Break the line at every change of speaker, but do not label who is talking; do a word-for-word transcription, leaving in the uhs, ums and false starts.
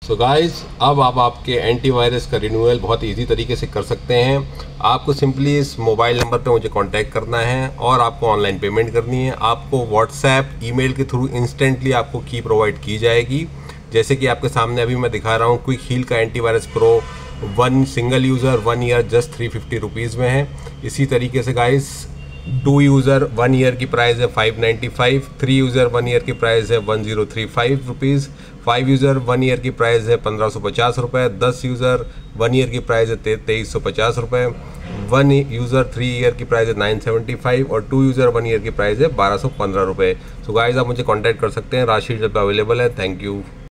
सो so guys, अब आप आपके एंटीवायरस का रिन्यूअल बहुत इजी तरीके से कर सकते हैं। आपको सिंपली इस मोबाइल नंबर पे मुझे कांटेक्ट करना है और आपको ऑनलाइन पेमेंट करनी है। आपको व्हाट्सएप ईमेल के थ्रू इंस्टेंटली आपको की प्रोवाइड की जाएगी। जैसे कि आपके सामने अभी मैं दिखा रहा हूँ, क्विक हील का antivirus pro one single user one year just three fifty rupees में है। इसी तरीके से guys, two user one year की प्राइस है five ninety five, three user one year की प्राइस है one zero three five rupees, five user one year की प्राइस है पंद्रह सौ पचास रुपये, दस यूज़र वन ईयर की प्राइस है तेईस सौ पचास रुपये, वन यूज़र थ्री ईयर की प्राइस है नाइन सेवेंटी फाइव और टू यूज़र वन ईयर की प्राइस है बारह सौ पंद्रह रुपये। सो गाइस, आप मुझे कॉन्टैक्ट कर सकते हैं, राशि जब अवेलेबल है। Thank you.